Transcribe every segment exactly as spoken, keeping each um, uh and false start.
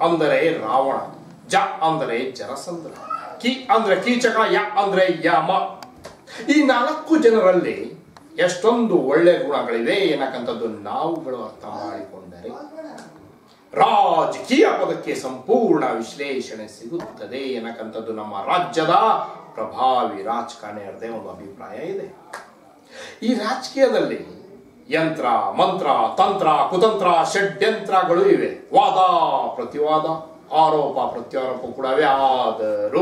ಅಂದರೆ ರಾವಣ, ಜ ಅಂದರೆ ಜರಸಂದ್ರ, ಕಿ ಅಂದ್ರೆ ಕೀಚಕ, ಯ ಅಂದ್ರೆ ಯಮ. ಈ ನಾಲ್ಕು ಜನರಲ್ಲಿ ಎಷ್ಟೊಂದು ಒಳ್ಳೆ ಗುಣಗಳಿವೆ ಏನಕ್ಕಂಥದ್ದು ನಾವುಗಳು ಅರ್ಥ ಮಾಡಿಕೊಂಡರೆ ರಾಜಕೀಯ ಪದಕ್ಕೆ ಸಂಪೂರ್ಣ ವಿಶ್ಲೇಷಣೆ ಸಿಗುತ್ತದೆ ಏನಕ್ಕಂಥದ್ದು ನಮ್ಮ ರಾಜ್ಯದ ಪ್ರಭಾವಿ ರಾಜಕಾರಣಿಯರದೇ ಒಂದು ಅಭಿಪ್ರಾಯ ಇದೆ. ಈ ರಾಜಕೀಯದಲ್ಲಿ ಯಂತ್ರ, ಮಂತ್ರ, ತಂತ್ರ, ಕುತಂತ್ರ, ಷಡ್ಯಂತ್ರಗಳು ಇವೆ. ವಾದ ಪ್ರತಿವಾದ, ಆರೋಪ ಪ್ರತ್ಯಾರೋಪ ಕೂಡ ಆದರೂ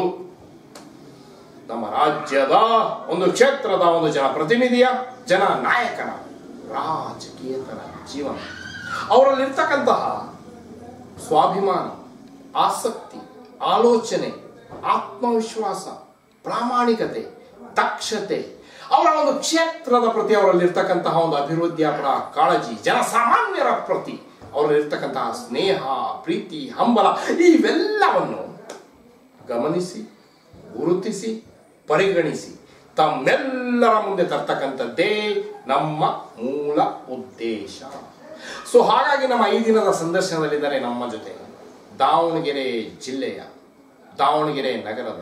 ನಮ್ಮ ರಾಜ್ಯದ ಒಂದು ಕ್ಷೇತ್ರದ ಒಂದು ಜನಪ್ರತಿನಿಧಿಯ, ಜನ ನಾಯಕನ ರಾಜಕೀಯತರ ಜೀವನ, ಅವರಲ್ಲಿರ್ತಕ್ಕಂತಹ ಸ್ವಾಭಿಮಾನ, ಆಸಕ್ತಿ, ಆಲೋಚನೆ, ಆತ್ಮವಿಶ್ವಾಸ, ಪ್ರಾಮಾಣಿಕತೆ, ದಕ್ಷತೆ, ಅವರ ಒಂದು ಕ್ಷೇತ್ರದ ಪ್ರತಿ ಅವರಲ್ಲಿರ್ತಕ್ಕಂತಹ ಒಂದು ಅಭಿವೃದ್ಧಿಯ ಪರ ಕಾಳಜಿ, ಜನಸಾಮಾನ್ಯರ ಪ್ರತಿ ಅವರಲ್ಲಿರ್ತಕ್ಕಂತಹ ಸ್ನೇಹ, ಪ್ರೀತಿ, ಹಂಬಲ ಇವೆಲ್ಲವನ್ನು ಗಮನಿಸಿ, ಗುರುತಿಸಿ, ಪರಿಗಣಿಸಿ ತಮ್ಮೆಲ್ಲರ ಮುಂದೆ ತರ್ತಕ್ಕಂಥದ್ದೇ ನಮ್ಮ ಮೂಲ ಉದ್ದೇಶ. ಸೊ ಹಾಗಾಗಿ ನಮ್ಮ ಈ ದಿನದ ಸಂದರ್ಶನದಲ್ಲಿದ್ದಾರೆ ನಮ್ಮ ಜೊತೆ ದಾವಣಗೆರೆ ಜಿಲ್ಲೆಯ, ದಾವಣಗೆರೆ ನಗರದ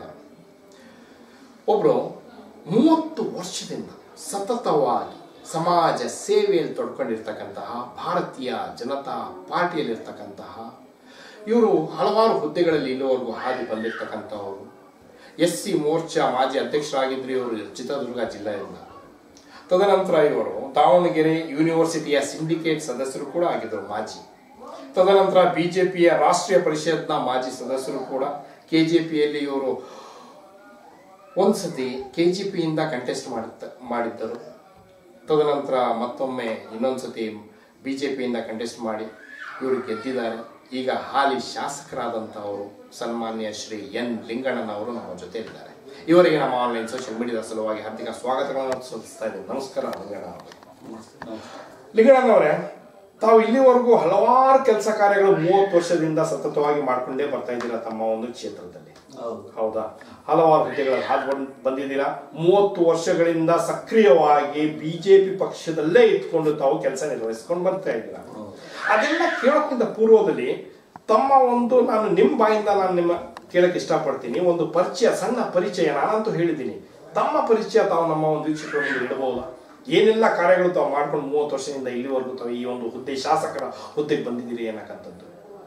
ಒಬ್ಬರು ಮೂವತ್ತು ವರ್ಷದಿಂದ ಸತತವಾಗಿ ಸಮಾಜ ಸೇವೆಯಲ್ಲಿ ತೊಡ್ಕೊಂಡಿರ್ತಕ್ಕಂತಹ, ಭಾರತೀಯ ಜನತಾ ಪಾರ್ಟಿಯಲ್ಲಿರ್ತಕ್ಕಂತಹ ಇವರು ಹಲವಾರು ಹುದ್ದೆಗಳಲ್ಲಿ ಇಲ್ಲಿವರೆಗೂ ಹಾದಿ ಬಂದಿರತಕ್ಕಂಥವರು. ಎಸ್ ಸಿ ಮೋರ್ಚಾ ಮಾಜಿ ಅಧ್ಯಕ್ಷರಾಗಿದ್ದರು ಇವರು ಚಿತ್ರದುರ್ಗ ಜಿಲ್ಲೆಯಿಂದ. ತದನಂತರ ಇವರು ದಾವಣಗೆರೆ ಯೂನಿವರ್ಸಿಟಿಯ ಸಿಂಡಿಕೇಟ್ ಸದಸ್ಯರು ಕೂಡ ಆಗಿದ್ದರು ಮಾಜಿ. ತದನಂತರ ಬಿಜೆಪಿಯ ರಾಷ್ಟ್ರೀಯ ಪರಿಷತ್ನ ಮಾಜಿ ಸದಸ್ಯರು ಕೂಡ. ಕೆಜೆಪಿಯಲ್ಲಿ ಇವರು ಒಂದ್ಸತಿ ಕೆಜಿಪಿಯಿಂದ ಕಂಟೆಸ್ಟ್ ಮಾಡುತ್ತ ಮಾಡಿದ್ದರು. ತದನಂತರ ಮತ್ತೊಮ್ಮೆ ಇನ್ನೊಂದ್ಸತಿ ಬಿಜೆಪಿಯಿಂದ ಕಂಟೆಸ್ಟ್ ಮಾಡಿ ಇವರು ಗೆದ್ದಿದ್ದಾರೆ. ಈಗ ಹಾಲಿ ಶಾಸಕರಾದಂಥವರು ಸನ್ಮಾನ್ಯ ಶ್ರೀ ಎನ್ ಲಿಂಗಣ್ಣನವರು ನಮ್ಮ ಜೊತೆಯಲ್ಲಿದ್ದಾರೆ. ಇವರಿಗೆ ನಮ್ಮ ಆನ್ಲೈನ್ ಸೋಷಿಯಲ್ ಮೀಡಿಯಾದ ಸಲುವಾಗಿ ಹಾರ್ದಿಕ ಸ್ವಾಗತಗಳನ್ನು ಸಲ್ಲಿಸ್ತಾ ಇದ್ದೇವೆ. ನಮಸ್ಕಾರ ಲಿಂಗಣ್ಣ ಅವರು. ಲಿಂಗಣ್ಣನವರೇ, ತಾವು ಇಲ್ಲಿವರೆಗೂ ಹಲವಾರು ಕೆಲಸ ಕಾರ್ಯಗಳು ಮೂವತ್ತು ವರ್ಷದಿಂದ ಸತತವಾಗಿ ಮಾಡ್ಕೊಂಡೇ ಬರ್ತಾ ಇದ್ದೀರಾ ತಮ್ಮ ಒಂದು ಕ್ಷೇತ್ರದಲ್ಲಿ, ಹೌದಾ? ಹಲವಾರು ಹುದ್ದೆಗಳಲ್ಲಿ ಹಾದು ಬಂದಿದ್ದೀರಾ. ಮೂವತ್ತು ವರ್ಷಗಳಿಂದ ಸಕ್ರಿಯವಾಗಿ ಬಿಜೆಪಿ ಪಕ್ಷದಲ್ಲೇ ಇಟ್ಕೊಂಡು ತಾವು ಕೆಲಸ ನಿರ್ವಹಿಸ್ಕೊಂಡು ಬರ್ತಾ ಇದ್ದೀರಾ. ಅದೆಲ್ಲ ಕೇಳೋಕ್ಕಿಂತ ಪೂರ್ವದಲ್ಲಿ ತಮ್ಮ ಒಂದು, ನಾನು ನಿಮ್ಮ ಬಾಯಿಂದ ನಾನು ನಿಮ್ಮ ಕೇಳಕ್ಕೆ ಇಷ್ಟಪಡ್ತೀನಿ, ಒಂದು ಪರಿಚಯ, ಸಣ್ಣ ಪರಿಚಯ. ನಾನಂತೂ ಹೇಳಿದ್ದೀನಿ, ತಮ್ಮ ಪರಿಚಯ ತಾವು ನಮ್ಮ ಒಂದು ವೀಕ್ಷಕರೊಂದು ಇಡಬಹುದಾ? ಏನೆಲ್ಲ ಕಾರ್ಯಗಳು ತಾವು ಮಾಡ್ಕೊಂಡು ಮೂವತ್ತು ವರ್ಷದಿಂದ ಇಲ್ಲಿವರೆಗೂ ತಾವು ಈ ಒಂದು ಹುದ್ದೆ, ಶಾಸಕರ ಹುದ್ದೆಗೆ ಬಂದಿದ್ದೀರಿ ಅನ್ನಕ್ಕಂಥದ್ದು.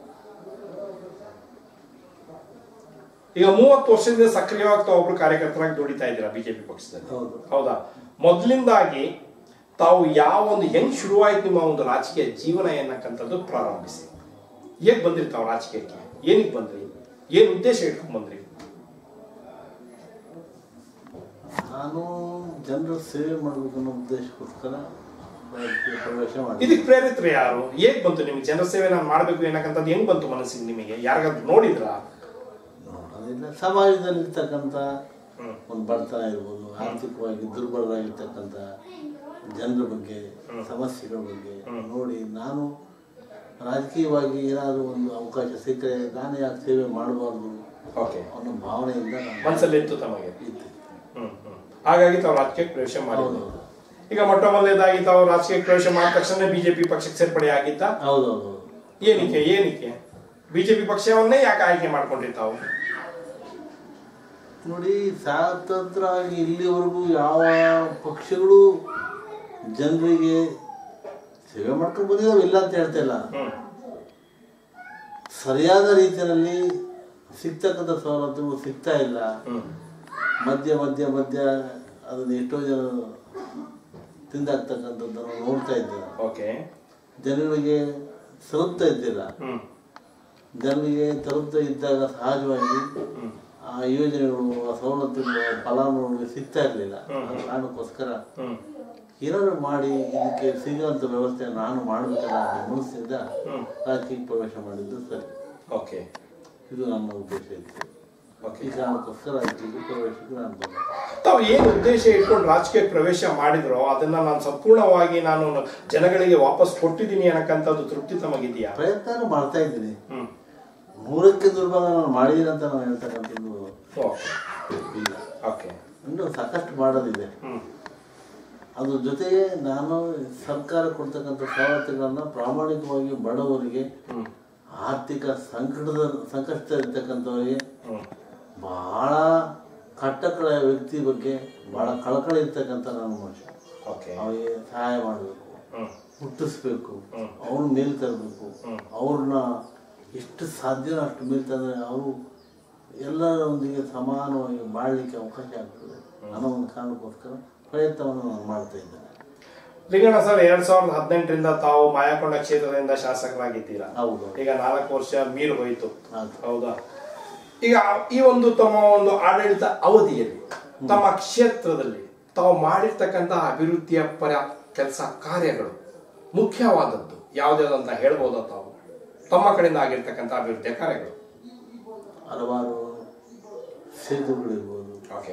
ಈಗ ಮೂವತ್ತು ವರ್ಷದಿಂದ ಸಕ್ರಿಯವಾಗಿ ತಾವು ಒಬ್ರು ಕಾರ್ಯಕರ್ತರಾಗಿ ದುಡಿತಾ ಇದ್ದೀರಾ ಬಿಜೆಪಿ ಪಕ್ಷದಲ್ಲಿ, ಹೌದಾ? ಮೊದಲಿಂದಾಗಿ ತಾವು ಯಾವ ಒಂದು ಹೆಂಗ್ ಶುರುವಾಯ್ತು ನಿಮ್ಮ ಒಂದು ರಾಜಕೀಯ ಜೀವನ ಅನ್ನಕ್ಕಂಥದ್ದು ಪ್ರಾರಂಭಿಸಿ. ಹೇಗ್ ಬಂದ್ರಿ ತಾವು ರಾಜಕೀಯಕ್ಕೆ? ಏನಕ್ಕೆ ಬಂದ್ರಿ? ಏನ್ ಉದ್ದೇಶ ಇಟ್ಕೊಂಡ್ ಬಂದ್ರಿ? ನಾನು ಜನರ ಸೇವೆ ಮಾಡಬೇಕು ಅನ್ನೋ ಉದ್ದೇಶಕ್ಕೋಸ್ಕರ ಪ್ರವೇಶ ಮಾಡಿ. ಇದಕ್ಕೆ ಪ್ರೇರಿತರು ಯಾರು? ಹೇಗ್ ಬಂತು ನಿಮ್ಗೆ ಜನರ ಸೇವೆ ನಾನು ಮಾಡ್ಬೇಕು ಏನಕ್ಕಂಥದ್ದು ಹೆಂಗ್ ಬಂತು ಮನಸ್ಸಿಗೆ ನಿಮಗೆ? ಯಾರಿಗಾದ್ರು ನೋಡಿದ್ರ? ನೋಡೋದಿಲ್ಲ. ಸಮಾಜದಲ್ಲಿ ಇರ್ತಕ್ಕಂಥ ಒಂದು ಬಡತನ ಇರ್ಬೋದು, ಆರ್ಥಿಕವಾಗಿ ದುರ್ಬಲರಾಗಿರ್ತಕ್ಕಂಥ ಜನರ ಬಗ್ಗೆ, ಸಮಸ್ಯೆಗಳ ಬಗ್ಗೆ ನೋಡಿ ನಾನು ರಾಜಕೀಯವಾಗಿ ಏನಾದರೂ ಒಂದು ಅವಕಾಶ ಸಿಕ್ಕರೆ ನಾನು ಯಾಕೆ ಸೇವೆ ಮಾಡಬಾರ್ದು ಅನ್ನೋ ಭಾವನೆಯಿಂದ ಮನಸ್ಸಲ್ಲಿ ಇತ್ತು ತಮಗೆ ಇತ್ತು. ಹಾಗಾಗಿ ತಾವು ರಾಜಕೀಯಕ್ಕೆ ಪ್ರವೇಶ ಮಾಡಿದ್ರು. ಈಗ ಮೊಟ್ಟ ಮೊದಲನೇದಾಗಿ ತಾವು ರಾಜಕೀಯಕ್ಕೆ ಪ್ರವೇಶ ಮಾಡಿದ ತಕ್ಷಣ ಬಿಜೆಪಿ ಪಕ್ಷಕ್ಕೆ ಸೇರ್ಪಡೆ ಆಗಿತ್ತ? ಹೌದೌದು. ಏನಕ್ಕೆ ಏನಕ್ಕೆ ಬಿಜೆಪಿ ಪಕ್ಷವನ್ನೇ ಯಾಕೆ ಆಯ್ಕೆ ಮಾಡ್ಕೊಂಡ್ರಿ ತಾವು? ನೋಡಿ, ಸ್ವಾತಂತ್ರ್ಯವಾಗಿ ಇಲ್ಲಿವರೆಗೂ ಯಾವ ಪಕ್ಷಗಳು ಜನರಿಗೆ ಸೇವೆ ಮಾಡ್ಕೊಂಡು ಬಂದಿದ್ದಾವೆ, ಇಲ್ಲ ಅಂತ ಹೇಳ್ತಾ ಇಲ್ಲ. ಸರಿಯಾದ ರೀತಿಯಲ್ಲಿ ಸಿಗ್ತಕ್ಕಂಥ ಸವಲತ್ತುಗಳು ಸಿಗ್ತಾ ಇಲ್ಲ. ಮಧ್ಯ ಮಧ್ಯ ಮಧ್ಯ ಅದನ್ನ ಎಷ್ಟೋ ಜನ ತಿಂದಾಗ್ತಕ್ಕಂಥದ್ದನ್ನು ನೋಡ್ತಾ ಇದ್ದಾರೆ. ಜನರಿಗೆ ತಲುಪ್ತಾ ಇದ್ದಿಲ್ಲ. ಜನರಿಗೆ ತಲುಪ್ತಾ ಇದ್ದಾಗ ಸಹಜವಾಗಿ ಆ ಯೋಜನೆಗಳು, ಆ ಸವಲತ್ತುಗಳು, ಫಲಾನುಭವಿಗಳಿಗೆ ಸಿಗ್ತಾ ಇರಲಿಲ್ಲ. ಆ ಕಾರಣಕ್ಕೋಸ್ಕರ ಏನಾದ್ರು ಮಾಡಿ ಇದಕ್ಕೆ ಸಿಗುವಂಥ ವ್ಯವಸ್ಥೆ ನಾನು ಮಾಡಬೇಕಲ್ಲ ಮನಸ್ಸಿಂದ ರಾಜಕೀಯ ಪ್ರವೇಶ ಮಾಡಿದ್ದು ಸರಿ. ಓಕೆ, ಇದು ನಮ್ಮ ಉದ್ದೇಶ ಇತ್ತು. ಈ ಕಾರಣಕ್ಕೋಸ್ಕರ ರಾಜಕೀಯ ಪ್ರವೇಶಕ್ಕೆ ನಾನು ಬಂದೆ. ತಾವು ಏನು ಉದ್ದೇಶ ಇಟ್ಕೊಂಡು ರಾಜಕೀಯ ಪ್ರವೇಶ ಮಾಡಿದ್ರೋ ಅದನ್ನ ನಾನು ಸಂಪೂರ್ಣವಾಗಿ ನಾನು ಜನಗಳಿಗೆ ವಾಪಸ್ ಕೊಟ್ಟಿದ್ದೀನಿ ಅನ್ನಕ್ಕಂಥದ್ದು ತೃಪ್ತಿ ತಮಗಿದೆಯಾ? ಪ್ರಯತ್ನ ಮಾಡ್ತಾ ಇದ್ದೀನಿ. ನೂರಕ್ಕೆ ನೂರು ಭಾಗ ನಾನು ಮಾಡಿದ್ದೀನಿ ಅಂತ ನಾನು ಹೇಳ್ತಕ್ಕಂಥದ್ದು ಇಲ್ಲ. ಇನ್ನು ಸಾಕಷ್ಟು ಮಾಡೋದಿದೆ. ಅದ್ರ ಜೊತೆಗೆ ನಾನು ಸರ್ಕಾರ ಕೊಡ್ತಕ್ಕಂಥ ಸವಲತ್ತುಗಳನ್ನ ಪ್ರಾಮಾಣಿಕವಾಗಿ ಬಡವರಿಗೆ ಆರ್ಥಿಕ ಸಂಕಟದ ಸಂಕಷ್ಟದಲ್ಲಿರ್ತಕ್ಕಂಥವರಿಗೆ ಭಾಳ ಕಟ್ಟಕಳ ವ್ಯಕ್ತಿ ಬಗ್ಗೆ ಭಾಳ ಕಳಕಳಿ ಇರ್ತಕ್ಕಂಥ ನನ್ನ ಮನುಷ್ಯ. ಅವರಿಗೆ ಸಹಾಯ ಮಾಡಬೇಕು, ಹುಟ್ಟಿಸ್ಬೇಕು, ಅವ್ರನ್ನ ಮೇಲೆ ತರಬೇಕು, ಅವ್ರನ್ನ ಎಷ್ಟು ಸಾಧ್ಯನೋ ಅಷ್ಟು ಮೇಲೆ ತಂದರೆ ಅವರು ಎಲ್ಲರೊಂದಿಗೆ ಸಮಾನವಾಗಿ ಬಾಳಲಿಕ್ಕೆ ಅವಕಾಶ ಆಗ್ತದೆ ಅನ್ನೋ ಒಂದು ಕಾರಣಕ್ಕೋಸ್ಕರ ಪ್ರಯತ್ನವನ್ನು ನಾನು ಮಾಡ್ತಾ ಇದ್ದೇನೆ. ಲಿಂಗಣ್ಣ ಸರ್, ಎರಡ್ ಸಾವಿರದ ಹದಿನೆಂಟರಿಂದ ತಾವು ಮಾಯಕೊಂಡ ಕ್ಷೇತ್ರದಿಂದ ಶಾಸಕರಾಗಿದ್ದೀರಾ. ಹೌದು. ಈಗ ನಾಲ್ಕು ವರ್ಷ ಮೀರು ಹೋಯಿತು, ಹೌದಾ? ಈಗ ಈ ಒಂದು ತಮ್ಮ ಒಂದು ಆಡಳಿತ ಅವಧಿಯಲ್ಲಿ ತಮ್ಮ ಕ್ಷೇತ್ರದಲ್ಲಿ ತಾವು ಮಾಡಿರ್ತಕ್ಕಂಥ ಅಭಿವೃದ್ಧಿಯ ಪರ ಕೆಲಸ ಕಾರ್ಯಗಳು ಮುಖ್ಯವಾದದ್ದು ಯಾವ್ದಾವ್ದಂತ ಹೇಳ್ಬೋದ ತಾವು? ತಮ್ಮ ಕಡೆಯಿಂದ ಆಗಿರ್ತಕ್ಕಂಥ ಅಭಿವೃದ್ಧಿಯ ಕಾರ್ಯಗಳು ಹಲವಾರು ಸೇತುವೆಗಳಿರ್ಬೋದು, ಓಕೆ,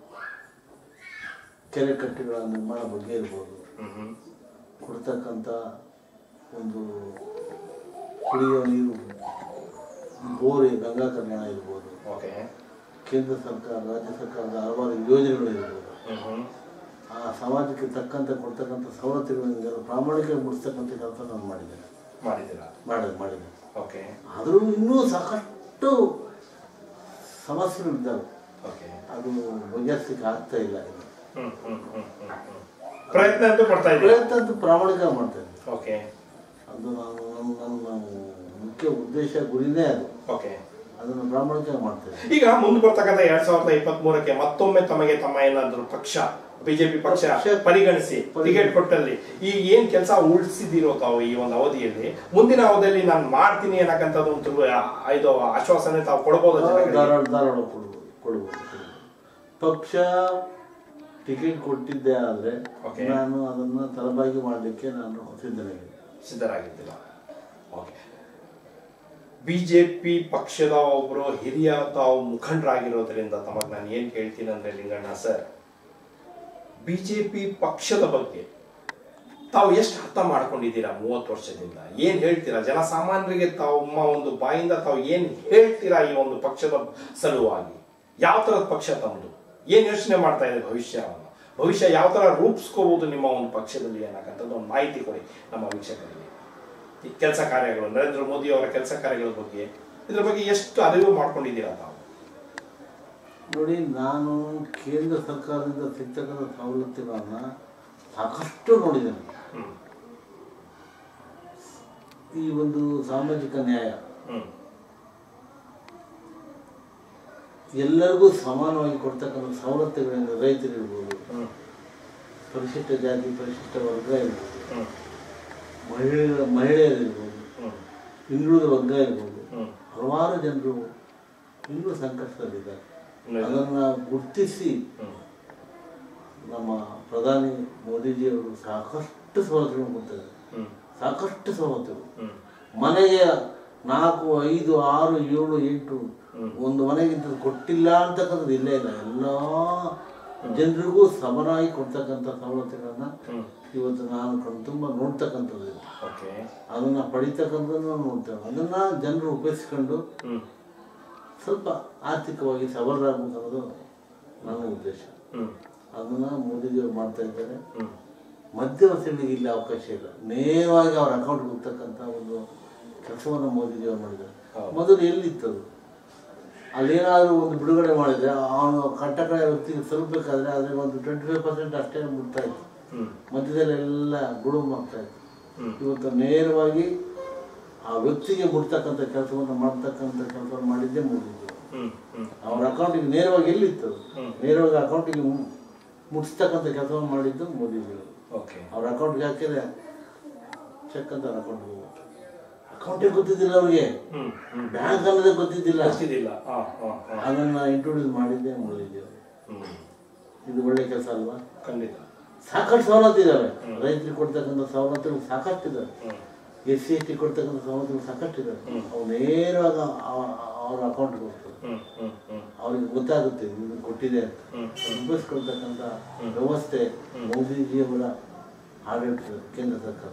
ಕೆರೆ ಕಟ್ಟೆಗಳ ನಿರ್ಮಾಣ ಬಗ್ಗೆ ಇರ್ಬೋದು, ಕೊಡ್ತಕ್ಕಂಥ ಒಂದು ಕುಡಿಯುವ ನೀರು ಬೋರಿ ಗಂಗಾ ಕಲ್ಯಾಣ ಇರ್ಬೋದು, ಓಕೆ, ಕೇಂದ್ರ ಸರ್ಕಾರ ರಾಜ್ಯ ಸರ್ಕಾರದ ಹಲವಾರು ಯೋಜನೆಗಳಿರ್ಬೋದು, ಆ ಸಮಾಜಕ್ಕೆ ತಕ್ಕಂತೆ ಕೊಡ್ತಕ್ಕಂಥ ಸವಲತ್ತುಗಳಿಂದ ಪ್ರಾಮಾಣಿಕ ಮುಡಿಸ್ತಕ್ಕಂಥ ಕೆಲಸ ನಾನು ಮಾಡಿದ್ದೇನೆ. ಮಾಡಿದ್ದೀರಾ? ಮಾಡಿದೆ ಮಾಡಿದೆ ಓಕೆ. ಆದರೂ ಇನ್ನೂ ಸಾಕಷ್ಟು ಸಮಸ್ಯೆಗಳಿದ್ದಾವೆ, ಅದು ಬಗೆಹರಿಸಲಿಕ್ಕೆ ಆಗ್ತಾ ಇಲ್ಲ. ಪ್ರಯತ್ನ ಅಂತೂ ಪಡ್ತಾ ಇದ್ದೀವಿ, ಪ್ರಯತ್ನ ಅಂತೂ ಪ್ರಾಮಾಣಿಕ ಮಾಡ್ತಾ ಇದ್ದೀವಿ. ಓಕೆ, ಅದು ನಾನು ನನ್ನ ಮುಖ್ಯ ಉದ್ದೇಶ ಗುರಿನೇ ಅದು. ಓಕೆ, ಅದನ್ನು ಪ್ರಾಮಾಣಿಕ ಮಾಡ್ತೇವೆ. ಈಗ ಮುಂದೆ ಬರ್ತಕ್ಕಂಥ ಎರಡ್ ಸಾವಿರದ ಇಪ್ಪತ್ತ್ ಮೂರಕ್ಕೆ ಮತ್ತೊಮ್ಮೆ ತಮಗೆ ತಮ್ಮ ಏನಾದ್ರು ಪಕ್ಷ ಬಿಜೆಪಿ ಪಕ್ಷ ಪರಿಗಣಿಸಿ ಟಿಕೆಟ್ ಕೊಟ್ಟಲ್ಲಿ ಈಗ ಏನ್ ಕೆಲಸ ಉಳಿಸಿದಿರೋ ತಾವು ಈ ಒಂದು ಅವಧಿಯಲ್ಲಿ, ಮುಂದಿನ ಅವಧಿಯಲ್ಲಿ ನಾನು ಮಾಡ್ತೀನಿ ಅನ್ನಕ್ಕಂಥದ್ದು ಒಂದು ಇದು ಆಶ್ವಾಸನೆ ತಾವು ಕೊಡ್ಬೋದು? ಧಾರವಾಡ ಧಾರವಾಡ ಕೊಡ್ಬೋದು ಕೊಡ್ಬೋದು ಪಕ್ಷ ಟಿಕೆಟ್ ಕೊಟ್ಟಿದ್ದೆ ಆದ್ರೆ ನಾನು ಅದನ್ನ ತರಬಾಗಿ ಮಾಡಲಿಕ್ಕೆ ನಾನು ಸಿದ್ಧನಾಗಿದ್ದೆ ಸಿದ್ಧರಾಗಿದ್ದಿಲ್ಲ. ಓಕೆ. ಬಿಜೆಪಿ ಪಕ್ಷದ ಒಬ್ಬರು ಹಿರಿಯ ತಾವು ಮುಖಂಡರಾಗಿರೋದ್ರಿಂದ ತಮಗೆ ನಾನು ಏನ್ ಕೇಳ್ತೀನಿ ಅಂದ್ರೆ ಲಿಂಗಣ್ಣ ಸರ್, ಬಿಜೆಪಿ ಪಕ್ಷದ ಬಗ್ಗೆ ತಾವು ಎಷ್ಟು ಅರ್ಥ ಮಾಡ್ಕೊಂಡಿದ್ದೀರಾ ಮೂವತ್ತು ವರ್ಷದಿಂದ? ಏನ್ ಹೇಳ್ತೀರಾ ಜನಸಾಮಾನ್ಯರಿಗೆ? ತಮ್ಮ ಒಂದು ಬಾಯಿಂದ ತಾವು ಏನ್ ಹೇಳ್ತೀರಾ ಈ ಒಂದು ಪಕ್ಷದ ಸಲುವಾಗಿ? ಯಾವ ತರದ ಪಕ್ಷ ತಮ್ಮದು? ಏನ್ ಯೋಚನೆ ಮಾಡ್ತಾ ಇದೆ ಭವಿಷ್ಯವನ್ನು? ಭವಿಷ್ಯ ಯಾವ ತರ ರೂಪಿಸ್ಕೋಬಹುದು ನಿಮ್ಮ ಒಂದು ಪಕ್ಷದಲ್ಲಿ ಅನ್ನಕ್ಕಂಥದ್ದು ಒಂದು ಮಾಹಿತಿ ಕೊಡಿ ನಮ್ಮ ವೀಕ್ಷಕರಿಗೆ. ಈ ಕೆಲಸ ಕಾರ್ಯಗಳು, ನರೇಂದ್ರ ಮೋದಿ ಅವರ ಕೆಲಸ ಕಾರ್ಯಗಳ ಬಗ್ಗೆ ಇದ್ರ ಬಗ್ಗೆ ಎಷ್ಟು ಅರಿವು ಮಾಡ್ಕೊಂಡಿದ್ದೀರಾ ತಾವು? ನೋಡಿ, ನಾನು ಕೇಂದ್ರ ಸರ್ಕಾರದಿಂದ ಸಿಗ್ತಕ್ಕಂಥ ಸವಲತ್ತುಗಳನ್ನ ಸಾಕಷ್ಟು ನೋಡಿದ್ದೇನೆ. ಈ ಒಂದು ಸಾಮಾಜಿಕ ನ್ಯಾಯ ಎಲ್ಲರಿಗೂ ಸಮಾನವಾಗಿ ಕೊಡ್ತಕ್ಕಂಥ ಸವಲತ್ತುಗಳಿಂದ ರೈತರಿರ್ಬೋದು, ಪರಿಶಿಷ್ಟ ಜಾತಿ ಪರಿಶಿಷ್ಟ ವರ್ಗ ಇರ್ಬೋದು, ಮಹಿಳೆಯರ ಮಹಿಳೆಯರಿರ್ಬೋದು, ಹಿಂದುಳಿದ ವರ್ಗ ಇರ್ಬೋದು, ಹಲವಾರು ಜನರು ಇನ್ನೂ ಸಂಕಷ್ಟದಲ್ಲಿದ್ದಾರೆ. ಅದನ್ನು ಗುರುತಿಸಿ ನಮ್ಮ ಪ್ರಧಾನಿ ಮೋದಿಜಿಯವರು ಸಾಕಷ್ಟು ಸವಲತ್ತುಗಳು ಕೊಡ್ತಾರೆ. ಸಾಕಷ್ಟು ಸವಲತ್ತುಗಳು ಮನೆಗೆ ನಾಲ್ಕು ಐದು ಆರು ಏಳು ಎಂಟು ಒಂದು ಮನೆಗಿಂತ ಕೊಟ್ಟಿಲ್ಲ ಅಂತಕ್ಕಂಥದ್ದು ಇಲ್ಲೇ ಇಲ್ಲ. ಎಲ್ಲ ಜನರಿಗೂ ಸಮನಾಗಿ ಕೊಡ್ತಕ್ಕಂಥ ಸವಲತ್ತುಗಳನ್ನ ಇವತ್ತು ನಾನು ಕಣ್ತುಂಬ ನೋಡ್ತಕ್ಕಂಥದ್ದು. ಅದನ್ನ ಪಡಿತಕ್ಕಂಥದ್ದು ನೋಡ್ತೇವೆ. ಅದನ್ನ ಜನರು ಉಪಯೋಗಿಸ್ಕೊಂಡು ಸ್ವಲ್ಪ ಆರ್ಥಿಕವಾಗಿ ಸಬಲರಾಗಬೇಕು ಅನ್ನೋದು ನನ್ನ ಉದ್ದೇಶ. ಅದನ್ನ ಮೋದಿಜಿಯವರು ಮಾಡ್ತಾ ಇದ್ದಾರೆ. ಮಧ್ಯವರ್ತಿಗಳಿಗೆ ಇಲ್ಲಿ ಅವಕಾಶ ಇಲ್ಲ, ನೇರವಾಗಿ ಅವ್ರ ಅಕೌಂಟ್ಗೆ ಹೋಗ್ತಕ್ಕಂಥ ಒಂದು ಕೆಲಸವನ್ನು ಮೋದಿಜಿಯವರು ಮಾಡಿದ್ದಾರೆ. ಮೊದಲು ಎಲ್ಲಿತ್ತದು? ಅಲ್ಲೇನಾದರೂ ಒಂದು ಬಿಡುಗಡೆ ಮಾಡಿದರೆ ಅವನು ಕಟ್ಟಕಡೆ ವ್ಯಕ್ತಿಗೆ ತಲುಪಬೇಕಾದ್ರೆ ಅದ್ರಿಗೆ ಒಂದು ಟ್ವೆಂಟಿ ಫೈವ್ ಪರ್ಸೆಂಟ್ ಅಷ್ಟೇ ಬಿಡ್ತಾ ಇತ್ತು, ಮಧ್ಯದಲ್ಲಿ ಎಲ್ಲ ಗುಳುಮ್ ಆಗ್ತಾ ಇತ್ತು. ಇವತ್ತು ನೇರವಾಗಿ ಆ ವ್ಯಕ್ತಿಗೆ ಮುಟ್ತಕ್ಕಂಥ ಕೆಲಸವನ್ನು ಮಾಡ್ತಕ್ಕಂಥ ಕೆಲಸವನ್ನು ಮಾಡಿದ್ದೇ ಮೋದಿಜಿ. ಅವ್ರ ಅಕೌಂಟಿಗೆ ನೇರವಾಗಿ ಎಲ್ಲಿತ್ತು? ನೇರವಾಗಿ ಅಕೌಂಟಿಗೆ ಮುಟ್ಟಿಸ್ತಕ್ಕಂಥ ಕೆಲಸವನ್ನು ಮಾಡಿದ್ದು ಮೋದಿಜಿಯವರು. ಅವ್ರ ಅಕೌಂಟ್ಗೆ ಹಾಕಿದ್ರೆ ಚೆಕ್ ಅಂತ ಅವ್ರ ಅಕೌಂಟ್ಗೆ ಹೋಗುತ್ತೆ. ಅಕೌಂಟೇ ಗೊತ್ತಿದ್ದಿಲ್ಲ ಅವ್ರಿಗೆ, ಬ್ಯಾಂಕ್ ಅನ್ನೋದೇ ಗೊತ್ತಿದ್ದಿಲ್ಲ. ಅದನ್ನ ಇಂಟ್ರೊಡ್ಯೂಸ್ ಮಾಡಿದ್ದೆ ಮೋದಿಜಿಯವರು. ಇದು ಒಳ್ಳೆ ಕೆಲಸ ಅಲ್ವಾ? ಖಂಡಿತ. ಸಾಕಷ್ಟು ಸವಲತ್ತು ಇದಾವೆ. ರೈತರಿಗೆ ಕೊಡ್ತಕ್ಕಂಥ ಸವಲತ್ತುಗಳು ಸಾಕಷ್ಟು ಇದಾವೆ. ಎಸ್ ಸಿ ಎಸ್ ಟಿ ಕೊಡ್ತಕ್ಕಂಥ ಸವಲತ್ತುಗಳು ಸಾಕಷ್ಟು ಇದಾವೆ. ಅವು ನೇರವಾಗಿ ಅವ್ರ ಅಕೌಂಟ್ಗೆ ಹೋಗ್ತದೆ. ಅವ್ರಿಗೆ ಗೊತ್ತಾಗುತ್ತೆ ಇದು ಕೊಟ್ಟಿದೆ ಅಂತ. ಉಪಯೋಗಿಸ್ಕೊಳ್ತಕ್ಕಂಥ ವ್ಯವಸ್ಥೆ ಮೋದಿಜಿಯವರ ಆಡಳಿತ ಕೇಂದ್ರ ಸರ್ಕಾರ.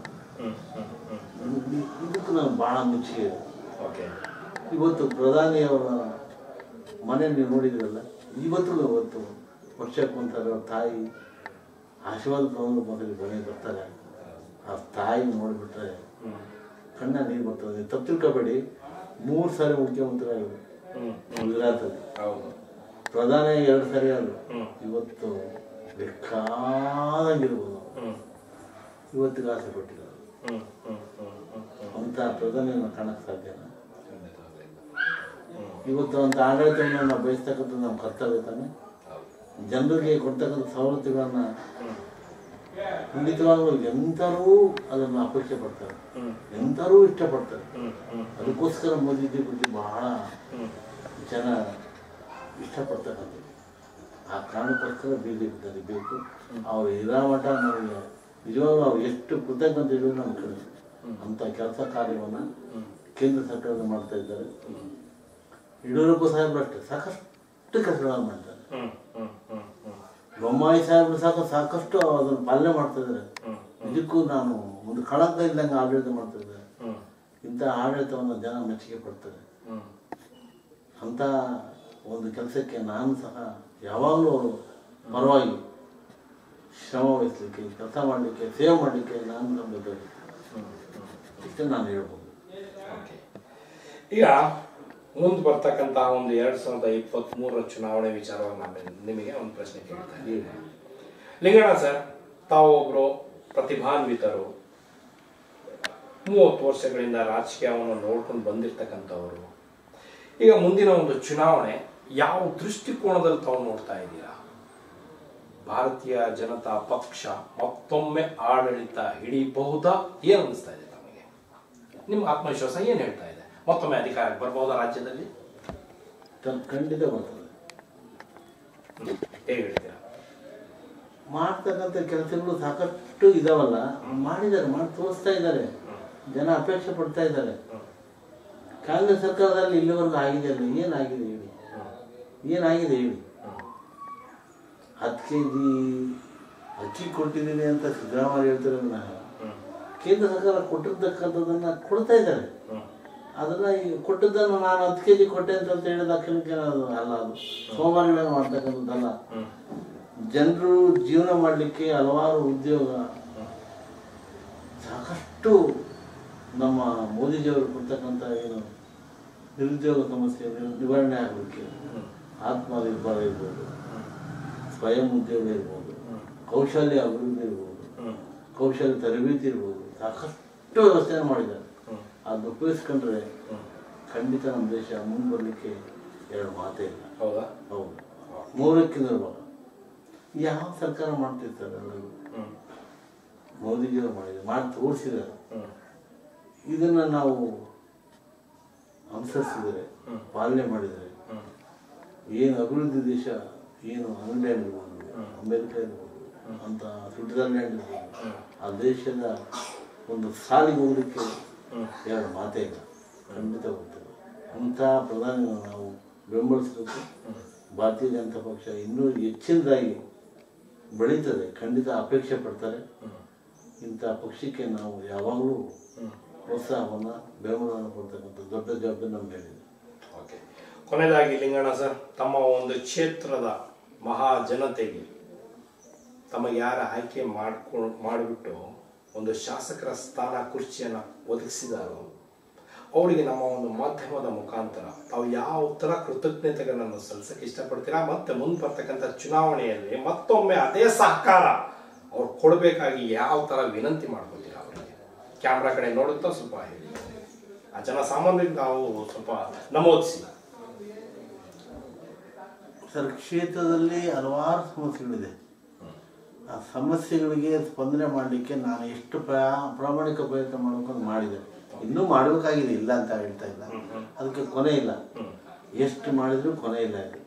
ಇದಕ್ಕೂ ನಾವು ಬಹಳ ಮೆಚ್ಚುಗೆ ಇದೆ. ಇವತ್ತು ಪ್ರಧಾನಿಯವರ ಮನೆ ನೀವು ನೋಡಿದ್ರಲ್ಲ, ಇವತ್ತು ಇವತ್ತು ವರ್ಷಕ್ಕೊಂಥರ ತಾಯಿ ಆಶೀರ್ವಾದ ತಗೊಂಡು ಮೊದಲು ಮನೆಗೆ ಬರ್ತಾರೆ. ಆ ತಾಯಿ ನೋಡಿಬಿಟ್ರೆ ಕಣ್ಣ ನೀರು ಬರ್ತದೆ. ತಪ್ಪು ತಿಳ್ಕೊಬೇಡಿ, ಮೂರು ಸಾರಿ ಮುಖ್ಯಮಂತ್ರಿ ಆಗಿದೆ ಗುಜರಾತಲ್ಲಿ, ಪ್ರಧಾನಿ ಎರಡು ಸಾರಿ ಆದರು. ಇವತ್ತು ಬೇಕಾದಂಗಿರ್ಬೋದು, ಇವತ್ತಿಗೆ ಆಸೆ ಪಟ್ಟಿದ್ದಾರೆ ಅಂತ ಪ್ರಧಾನಿಯನ್ನು ಕಾಣಕ್ಕೆ ಸಾಧ್ಯನಾ? ಇವತ್ತು ಅಂತ ಆಡಳಿತವನ್ನು ನಾವು ಬಯಸ್ತಕ್ಕಂಥದ್ದು ನಮ್ಮ ಕರ್ತವ್ಯ ತಾನೆ. ಜನರಿಗೆ ಕೊಡ್ತಕ್ಕಂಥ ಸವಲತ್ತುಗಳನ್ನ ಖಂಡಿತವಾಗ್ಲೂ ಎಂಥರೂ ಅದನ್ನು ಅಪೇಕ್ಷೆ ಪಡ್ತಾರೆ, ಎಂಥರೂ ಇಷ್ಟಪಡ್ತಾರೆ. ಅದಕ್ಕೋಸ್ಕರ ಮೋದಿಜಿ ಬಗ್ಗೆ ಬಹಳ ಜನ ಇಷ್ಟಪಡ್ತಕ್ಕಂಥದ್ದು. ಆ ಕಾರಣಕ್ಕೋಸ್ಕರ ಬಿ ಜೆ ಪಿದಲ್ಲಿ ಬೇಕು. ಅವ್ರು ಇರೋ ಮಠ ನಮಗೆ ನಿಜವಾಗ್ಲೂ ಅವ್ರು ಎಷ್ಟು ಕೃತಜ್ಞತೆ ಇರೋದು ನಮ್ಗೆ ಕಳಿಸಿ ಅಂಥ ಕೆಲಸ ಕಾರ್ಯವನ್ನು ಕೇಂದ್ರ ಸರ್ಕಾರದ ಮಾಡ್ತಾ ಇದ್ದಾರೆ. ಯಡಿಯೂರಪ್ಪ ಸಾಹೇಬ್ರು ಅಷ್ಟೇ ಸಾಕಷ್ಟು ಕೆಲಸಗಳನ್ನು ಮಾಡ್ತಾರೆ. ಬೊಮ್ಮಾಯಿ ಸಾಹೇಬ್ರು ಸಾಕು ಸಾಕಷ್ಟು ಅದನ್ನು ಪಾಲನೆ ಮಾಡ್ತಾ ಇದ್ದಾರೆ. ಇದಕ್ಕೂ ನಾನು ಒಂದು ಕಳಂಕ ಇದ್ದಂಗೆ ಆಡಳಿತ ಮಾಡ್ತಾ ಇದ್ದಾರೆ. ಇಂಥ ಆಡಳಿತವನ್ನು ಜನ ಮೆಚ್ಚುಗೆ ಪಡ್ತಾರೆ. ಅಂಥ ಒಂದು ಕೆಲಸಕ್ಕೆ ನಾನು ಸಹ ಯಾವಾಗಲೂ ಅವರು ಪರವಾಗಿ ಶ್ರಮ ವಹಿಸಲಿಕ್ಕೆ, ಕೆಲಸ ಮಾಡಲಿಕ್ಕೆ, ಸೇವೆ ಮಾಡಲಿಕ್ಕೆ ನಾನು ನಂಬಿದ್ದೇನೆ. ಇಷ್ಟೇ ನಾನು ಹೇಳ್ಬೋದು. ಈಗ ಮುಂದೆ ಬರ್ತಕ್ಕಂತಹ ಒಂದು ಎರಡ್ ಸಾವಿರದ ಇಪ್ಪತ್ತ್ ಮೂರರ ಚುನಾವಣೆ ವಿಚಾರವಾಗಿ ನಾನು ನಿಮಗೆ ಒಂದು ಪ್ರಶ್ನೆ ಕೇಳ್ತಾ ಇದ್ದೀನಿ. ಲಿಂಗಣ್ಣ ಸರ್, ತಾವು ಒಬ್ರು ಪ್ರತಿಭಾನ್ವಿತರು, ಮೂವತ್ತು ವರ್ಷಗಳಿಂದ ರಾಜಕೀಯವನ್ನು ನೋಡ್ಕೊಂಡು ಬಂದಿರ್ತಕ್ಕಂಥವರು. ಈಗ ಮುಂದಿನ ಒಂದು ಚುನಾವಣೆ ಯಾವ ದೃಷ್ಟಿಕೋನದಲ್ಲಿ ತಾವು ನೋಡ್ತಾ ಇದ್ದೀರಾ? ಭಾರತೀಯ ಜನತಾ ಪಕ್ಷ ಮತ್ತೊಮ್ಮೆ ಆಡಳಿತ ಹಿಡಿಬಹುದಾ? ಏನು ಅನಿಸ್ತಾ ಇದೆ ತಮಗೆ? ನಿಮ್ಮ ಆತ್ಮವಿಶ್ವಾಸ ಏನು ಹೇಳ್ತಾ ಇದೆ? ಮತ್ತೊಮ್ಮೆ ಅಧಿಕಾರಕ್ಕೆ ಬರ್ಬಹುದಾ ರಾಜ್ಯದಲ್ಲಿ? ಖಂಡಿತ ಬರ್ತದೆ. ಹೇಗೆ ಹೇಳ್ತೀರಾ? ಮಾಡ್ತಕ್ಕಂಥ ಕೆಲಸಗಳು ಸಾಕಷ್ಟು ಇದಾವಲ್ಲ, ಮಾಡಿದ್ದಾರೆ, ಮಾಡಿ ತೋರಿಸ್ತಾ ಇದ್ದಾರೆ, ಜನ ಅಪೇಕ್ಷೆ ಪಡ್ತಾ ಇದ್ದಾರೆ. ಕಾಂಗ್ರೆಸ್ ಸರ್ಕಾರದಲ್ಲಿ ಇಲ್ಲಿವರೆಗೂ ಆಗಿದೆ ಅಲ್ಲ, ಏನಾಗಿದೆ ಹೇಳಿ? ಏನಾಗಿದೆ ಹೇಳಿ? ಹತ್ತು ಕೆ ಜಿ ಅಕ್ಕಿ ಕೊಟ್ಟಿದ್ದೀನಿ ಅಂತ ಸಿದ್ದರಾಮಯ್ಯ ಹೇಳ್ತಾರೆ. ಕೇಂದ್ರ ಸರ್ಕಾರ ಕೊಟ್ಟಿರ್ತಕ್ಕಂಥದ್ದನ್ನು ಕೊಡ್ತಾ ಇದ್ದಾರೆ. ಅದನ್ನ ಈಗ ಕೊಟ್ಟದ್ದನ್ನು ನಾನು ಹತ್ತು ಕೆ ಜಿ ಕೊಟ್ಟೆ ಅಂತ ಹೇಳಿದ ಅಕ್ಷರಕ್ಕೆ ಅಲ್ಲ, ಅದು ಸೋಮಾರಿಗಳನ್ನು ಮಾಡ್ತಕ್ಕಂಥದ್ದಲ್ಲ. ಜನರು ಜೀವನ ಮಾಡಲಿಕ್ಕೆ ಹಲವಾರು ಉದ್ಯೋಗ, ಸಾಕಷ್ಟು ನಮ್ಮ ಮೋದಿಜಿಯವರು ಕೊಡ್ತಕ್ಕಂಥ ಏನು ನಿರುದ್ಯೋಗ ಸಮಸ್ಯೆ ನಿವಾರಣೆ ಆಗಲಿಕ್ಕೆ ಆತ್ಮನಿರ್ಭರ ಇರ್ಬೋದು, ಸ್ವಯಂ ಉದ್ಯೋಗ ಇರ್ಬೋದು, ಕೌಶಲ್ಯ ಅಭಿವೃದ್ಧಿ ಇರ್ಬೋದು, ಕೌಶಲ್ಯ ತರಬೇತಿ ಇರ್ಬೋದು, ಸಾಕಷ್ಟು ವ್ಯವಸ್ಥೆಯನ್ನು ಮಾಡಿದ್ದಾರೆ. ಅದನ್ನು ಉಪಯೋಗಿಸ್ಕೊಂಡ್ರೆ ಖಂಡಿತ ನಮ್ಮ ದೇಶ ಮುಂದೆ ಬರಲಿಕ್ಕೆ ಎರಡು ಮಾತೇ ಇಲ್ಲ. ಹೌದಾ? ಹೌದು. ಮೂರಕ್ಕೆ ನಿರ್ಭರ ಯಾವ ಸರ್ಕಾರ ಮಾಡ್ತಿರ್ತಾರೆ ಎಲ್ಲರೂ ಮೋದಿಜಿಯವರು ಮಾಡಿದ್ದಾರೆ, ಮಾಡಿ ತೋರಿಸಿದ್ದಾರೆ. ಇದನ್ನು ನಾವು ಅನುಸರಿಸಿದರೆ, ಪಾಲನೆ ಮಾಡಿದರೆ, ಏನು ಅಭಿವೃದ್ಧಿ ದೇಶ, ಏನು ಇಂಗ್ಲೆಂಡ್ ಇರ್ಬೋದು, ಅಮೇರಿಕ ಇರ್ಬೋದು, ಅಂತ ಸ್ವಿಟ್ಜರ್ಲ್ಯಾಂಡ್ ಇರ್ಬೋದು, ಆ ದೇಶದ ಒಂದು ಸಾಲಿಗೆ ಹೋಗಲಿಕ್ಕೆ ಎರಡು ಮಾತೇ ಇಲ್ಲ, ಖಂಡಿತ ಹೋಗ್ತದೆ. ಅಂಥ ಪ್ರಧಾನಿಗಳನ್ನು ನಾವು ಬೆಂಬಲಿಸಬೇಕು. ಭಾರತೀಯ ಜನತಾ ಪಕ್ಷ ಇನ್ನೂ ಹೆಚ್ಚಿನದಾಗಿ ಬೆಳೀತದೆ, ಖಂಡಿತ ಅಪೇಕ್ಷೆ ಪಡ್ತಾರೆ. ಇಂಥ ಪಕ್ಷಕ್ಕೆ ನಾವು ಯಾವಾಗಲೂ ಪ್ರೋತ್ಸಾಹವನ್ನು, ಬೆಂಬಲವನ್ನು ಕೊಡ್ತಕ್ಕಂಥ ದೊಡ್ಡ ಜವಾಬ್ದಾರಿ ನಮ್ಗೆ ಹೇಳಿದೆ. ಓಕೆ, ಕೊನೆಯದಾಗಿ ಲಿಂಗಣ್ಣ ಸರ್, ತಮ್ಮ ಒಂದು ಕ್ಷೇತ್ರದ ಮಹಾ ಜನತೆಗೆ ತಮಗೆ ಯಾರ ಆಯ್ಕೆ ಮಾಡ್ಕೊಂಡು ಮಾಡಿಬಿಟ್ಟು ಒಂದು ಶಾಸಕರ ಸ್ಥಾನ ಕುರ್ಚಿಯನ್ನು ಒದಗಿಸಿದಾರೋ ಅವರಿಗೆ ನಮ್ಮ ಒಂದು ಮಾಧ್ಯಮದ ಮುಖಾಂತರ ತಾವು ಯಾವ ಥರ ಕೃತಜ್ಞತೆಗಳನ್ನು ಸಲ್ಲಿಸಕ್ಕೆ ಇಷ್ಟಪಡ್ತೀರಾ? ಮತ್ತೆ ಮುಂದೆ ಬರ್ತಕ್ಕಂಥ ಚುನಾವಣೆಯಲ್ಲಿ ಮತ್ತೊಮ್ಮೆ ಅದೇ ಸಹಕಾರ ಅವ್ರು ಕೊಡಬೇಕಾಗಿ ಯಾವ ಥರ ವಿನಂತಿ ಮಾಡ್ಕೊತೀರಾ ಅವರಿಗೆ? ಕ್ಯಾಮ್ರಾ ಕಡೆ ನೋಡುತ್ತಾ ಸ್ವಲ್ಪ ಹೇಳಿ, ಆ ಜನ ಸಾಮಾನ್ಯರಿಗೆ ನಾವು ಸ್ವಲ್ಪ ನಮೂದಿಸಿ. ಸರ್, ಕ್ಷೇತ್ರದಲ್ಲಿ ಹಲವಾರು ಸಮಸ್ಯೆಗಳಿದೆ. ಆ ಸಮಸ್ಯೆಗಳಿಗೆ ಸ್ಪಂದನೆ ಮಾಡಲಿಕ್ಕೆ ನಾನು ಎಷ್ಟು ಪ್ರಾ ಪ್ರಾಮಾಣಿಕ ಪ್ರಯತ್ನ ಮಾಡ್ಕೊಂಡು ಮಾಡಿದೆ. ಇನ್ನೂ ಮಾಡಬೇಕಾಗಿದೆ, ಇಲ್ಲ ಅಂತ ಹೇಳ್ತಾ ಇಲ್ಲ. ಅದಕ್ಕೆ ಕೊನೆ ಇಲ್ಲ, ಎಷ್ಟು ಮಾಡಿದ್ರು ಕೊನೆ ಇಲ್ಲ. ಇದು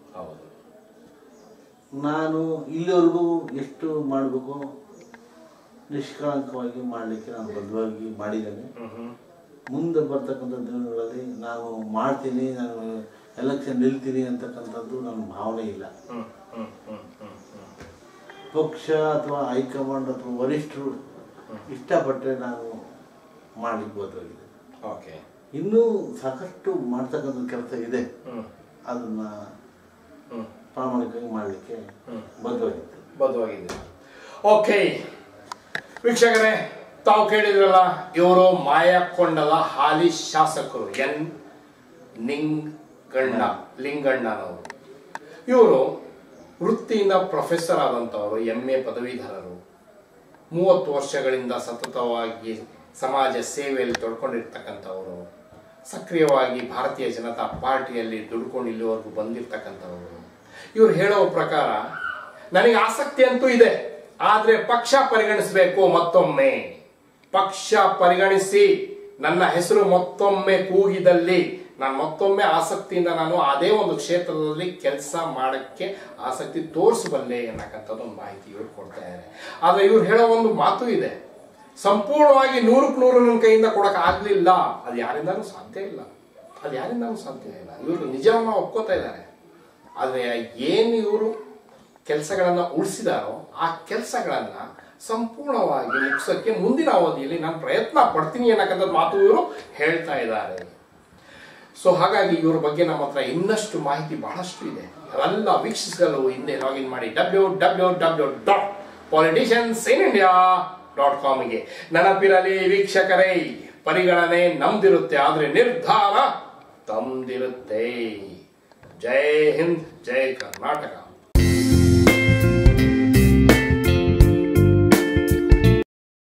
ನಾನು ಇಲ್ಲಿವರೆಗೂ ಎಷ್ಟು ಮಾಡಬೇಕು ನಿಷ್ಕಳಂಕವಾಗಿ ಮಾಡಲಿಕ್ಕೆ ನಾನು ಬದ್ಧವಾಗಿ ಮಾಡಿದ್ದೇನೆ. ಮುಂದೆ ಬರ್ತಕ್ಕಂಥ ದಿನಗಳಲ್ಲಿ ನಾನು ಮಾಡ್ತೀನಿ, ನಾನು ಎಲೆಕ್ಷನ್ ನಿಲ್ತೀನಿ ಅಂತಕ್ಕಂಥದ್ದು ನನ್ನ ಭಾವನೆ ಇಲ್ಲ. ಪಕ್ಷ ಅಥವಾ ಹೈಕಮಾಂಡ್ ಅಥವಾ ವರಿಷ್ಠರು ಇಷ್ಟಪಟ್ಟರೆ ನಾನು ಮಾಡಲಿಕ್ಕೆ ಬದ್ಧವಾಗಿದೆ. ಓಕೆ, ಇನ್ನೂ ಸಾಕಷ್ಟು ಮಾಡ್ತಕ್ಕಂಥ ಕೆಲಸ ಇದೆ, ಅದನ್ನ ಪ್ರಾಮಾಣಿಕವಾಗಿ ಮಾಡಲಿಕ್ಕೆ ಬದ್ಧವಾಗಿದೆ ಬದ್ಧವಾಗಿದೆ ಓಕೆ ವೀಕ್ಷಕರೇ, ತಾವು ಕೇಳಿದ್ರಲ್ಲ, ಇವರು ಮಾಯಕೊಂಡದ ಹಾಲಿ ಶಾಸಕರು ಎನ್ ನಿಂಗಣ್ಣ ಲಿಂಗಣ್ಣನವರು. ಇವರು ವೃತ್ತಿಯಿಂದ ಪ್ರೊಫೆಸರ್ ಆದಂಥವರು, ಎಂ ಎ ಪದವೀಧರರು. ಮೂವತ್ತು ವರ್ಷಗಳಿಂದ ಸತತವಾಗಿ ಸಮಾಜ ಸೇವೆಯಲ್ಲಿ ತೊಡ್ಕೊಂಡಿರ್ತಕ್ಕಂಥವರು. ಸಕ್ರಿಯವಾಗಿ ಭಾರತೀಯ ಜನತಾ ಪಾರ್ಟಿಯಲ್ಲಿ ದುಡ್ಕೊಂಡು ಇಲ್ಲಿವರೆಗೂ ಬಂದಿರತಕ್ಕಂಥವರು. ಇವರು ಹೇಳೋ ಪ್ರಕಾರ ನನಗೆ ಆಸಕ್ತಿ ಅಂತೂ ಇದೆ, ಆದ್ರೆ ಪಕ್ಷ ಪರಿಗಣಿಸಬೇಕು. ಮತ್ತೊಮ್ಮೆ ಪಕ್ಷ ಪರಿಗಣಿಸಿ ನನ್ನ ಹೆಸರು ಮತ್ತೊಮ್ಮೆ ಕೂಗಿದಲ್ಲಿ ನಾನು ಮತ್ತೊಮ್ಮೆ ಆಸಕ್ತಿಯಿಂದ ನಾನು ಅದೇ ಒಂದು ಕ್ಷೇತ್ರದಲ್ಲಿ ಕೆಲಸ ಮಾಡಕ್ಕೆ ಆಸಕ್ತಿ ತೋರಿಸಬಲ್ಲೆ ಅನ್ನಕ್ಕಂಥದ್ದು ಒಂದು ಮಾಹಿತಿ ಇವ್ರು ಕೊಡ್ತಾ ಇದ್ದಾರೆ. ಆದ್ರೆ ಇವ್ರು ಹೇಳೋ ಒಂದು ಮಾತು ಇದೆ, ಸಂಪೂರ್ಣವಾಗಿ ನೂರಕ್ಕೆ ನೂರು ನನ್ನ ಕೈಯಿಂದ ಕೊಡಕ್ ಆಗ್ಲಿಲ್ಲ. ಅದು ಯಾರಿಂದಾನು ಸಾಧ್ಯ ಇಲ್ಲ, ಅದು ಯಾರಿಂದಾನು ಸಾಧ್ಯ ಇಲ್ಲ. ಇವರು ನಿಜವನ್ನ ಒಪ್ಕೋತಾ ಇದ್ದಾರೆ. ಆದ್ರೆ ಏನು ಇವರು ಕೆಲಸಗಳನ್ನ ಉಳಿಸಿದಾರೋ ಆ ಕೆಲಸಗಳನ್ನ ಸಂಪೂರ್ಣವಾಗಿ ಮುಗಿಸೋಕ್ಕೆ ಮುಂದಿನ ಅವಧಿಯಲ್ಲಿ ನಾನು ಪ್ರಯತ್ನ ಪಡ್ತೀನಿ ಅನ್ನಕ್ಕಂಥ ಮಾತು ಇವರು ಹೇಳ್ತಾ ಇದ್ದಾರೆ. ಸೊ ಹಾಗಾಗಿ ಇವ್ರ ಬಗ್ಗೆ ನಮ್ಮ ಹತ್ರ ಇನ್ನಷ್ಟು ಮಾಹಿತಿ ಬಹಳಷ್ಟು ಇದೆ. ಅವೆಲ್ಲ ವೀಕ್ಷಿಸಲು ಹಿಂದೆ ಲಾಗಿನ್ ಮಾಡಿ W W W dot politicians in India ಡಾಟ್ ಕಾಮ್ಗೆ. ನೆನಪಿರಲಿ ವೀಕ್ಷಕರೇ, ಪರಿಗಣನೆ ನಮ್ದಿರುತ್ತೆ, ಆದ್ರೆ ನಿರ್ಧಾರ ತಮ್ದಿರುತ್ತೆ. ಜೈ ಹಿಂದ್, ಜೈ ಕರ್ನಾಟಕ.